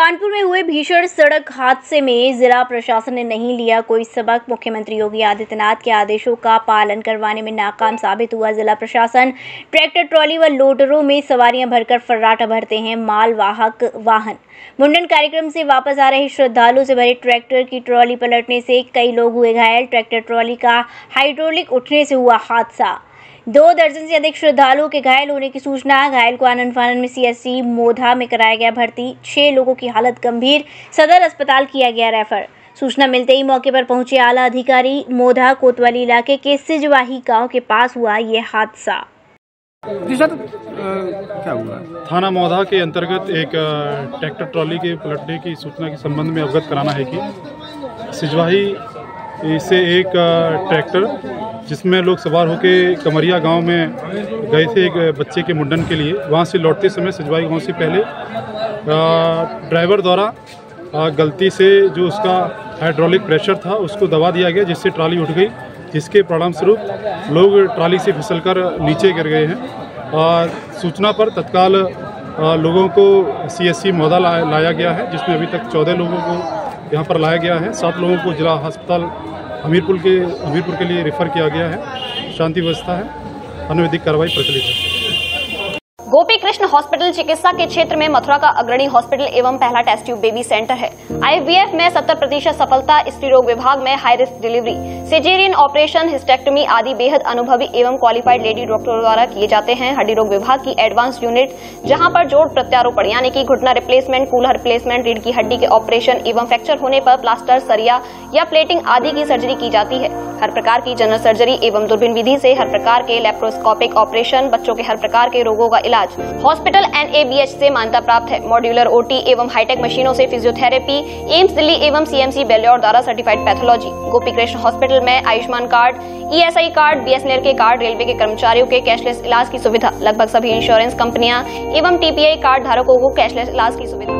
कानपुर में हुए भीषण सड़क हादसे में जिला प्रशासन ने नहीं लिया कोई सबक। मुख्यमंत्री योगी आदित्यनाथ के आदेशों का पालन करवाने में नाकाम साबित हुआ जिला प्रशासन। ट्रैक्टर ट्रॉली व लोडरों में सवारियां भरकर फर्राटा भरते हैं मालवाहक वाहन। मुंडन कार्यक्रम से वापस आ रहे श्रद्धालुओं से भरे ट्रैक्टर की ट्रॉली पलटने से कई लोग हुए घायल। ट्रैक्टर ट्रॉली का हाइड्रोलिक उठने से हुआ हादसा। 2 दर्जन से अधिक श्रद्धालुओं के घायल होने की सूचना। घायल को आनन फानन में सीएससी मोधा में कराया गया भर्ती। 6 लोगों की हालत गंभीर, सदर अस्पताल किया गया रेफर। सूचना मिलते ही मौके पर पहुंचे आला अधिकारी। मोधा कोतवाली इलाके के सिजवाही गांव के पास हुआ ये हादसा। जी सर, क्या हुआ? थाना मोधा के अंतर्गत एक ट्रैक्टर ट्रॉली के पलटने की सूचना के संबंध में अवगत कराना है कि सिजवाही से एक ट्रैक्टर जिसमें लोग सवार होकर कमरिया गांव में गए थे एक बच्चे के मुंडन के लिए, वहां से लौटते समय सिजवाही गांव से पहले ड्राइवर द्वारा गलती से जो उसका हाइड्रोलिक प्रेशर था उसको दबा दिया गया, जिससे ट्रॉली उठ गई, जिसके परिणाम स्वरूप लोग ट्रॉली से फिसलकर नीचे गिर गए हैं। और सूचना पर तत्काल लोगों को सीएससी मोधा लाया गया है, जिसमें अभी तक 14 लोगों को यहाँ पर लाया गया है। 7 लोगों को जिला अस्पताल हमीरपुर के लिए रेफर किया गया है। शांति व्यवस्था है, अनुवैधिक कार्रवाई प्रचलित है। गोपी कृष्ण हॉस्पिटल चिकित्सा के क्षेत्र में मथुरा का अग्रणी हॉस्पिटल एवं पहला टेस्ट ट्यूब बेबी सेंटर है। IVF में 70% सफलता, स्त्री रोग विभाग में high risk delivery, caesarean operation, hysterectomy आदि बेहद अनुभवी एवं क्वालिफाइड लेडी डॉक्टरों द्वारा किए जाते हैं। हड्डी रोग विभाग की एडवांस यूनिट, जहां पर जोड़ प्रत्यारोपण यानी कि घुटना रिप्लेसमेंट, कूल्हा रिप्लेसमेंट, रीढ़ की हड्डी के ऑपरेशन एवं फ्रैक्चर होने पर प्लास्टर, सरिया या प्लेटिंग आदि की सर्जरी की जाती है। हर प्रकार की जनरल सर्जरी एवं दूरबीन विधि से हर प्रकार के लेप्रोस्कोपिक ऑपरेशन, बच्चों के हर प्रकार के रोगों का इलाज। हॉस्पिटल NABH से मान्यता प्राप्त है। मॉड्यूलर OT एवं हाईटेक मशीनों से फिजियोथेरेपी, एम्स दिल्ली एवं CMC बेल्योर द्वारा certified pathology. Gopi Krishna hospital में Ayushman card, ESI card, BSNL के कार्ड, रेलवे के कर्मचारियों के कैशलेस इलाज की सुविधा। लगभग सभी इंश्योरेंस कंपनियां एवं TPI कार्ड धारकों को कैशलेस इलाज की सुविधा।